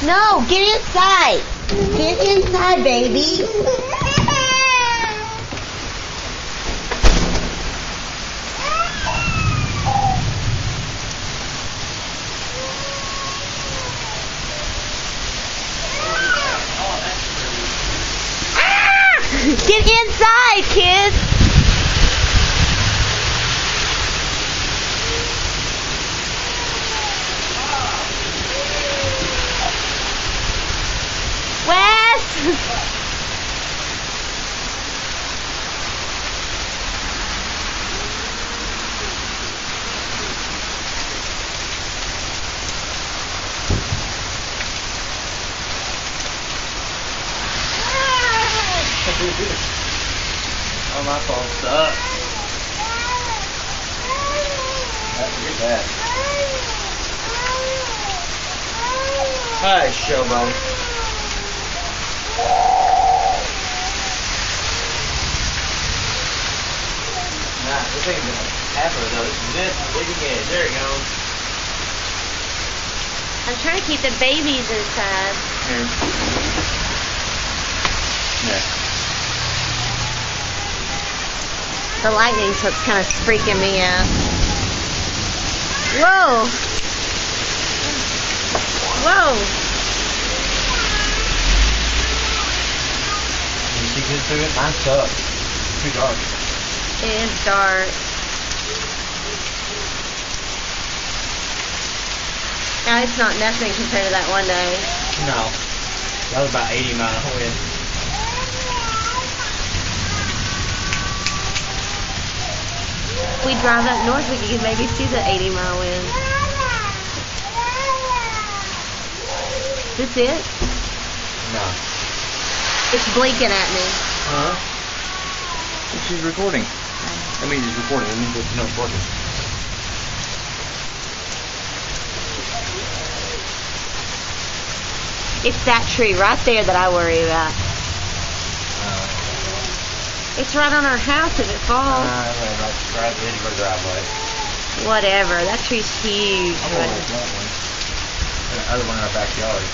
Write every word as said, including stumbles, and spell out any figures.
No, get inside. Get inside, baby. Ah! Get inside, kids. Wes! Oh, my phone's stuck. Look at that. Hi, Showbone. Nah, this ain't half of those. This is big again. There it goes. I'm trying to keep the babies inside. Here. Yeah. The lightning's what's kind of freaking me out. Whoa! Whoa! You see good through it? Mine's tough. It's too dark. It is dark. Now it's not nothing compared to that one day. No. That was about eighty mile wind. If we drive up north, we could maybe see the eighty mile wind. Is this it? No. It's blinking at me. Huh? She's recording. That means it's recording. That means it's not recording. It's that tree right there that I worry about. Uh, It's right on our house if it falls. Uh, right, right at the end of our driveway. Whatever. That tree's huge. I'm going to want one. And the other one in our backyard.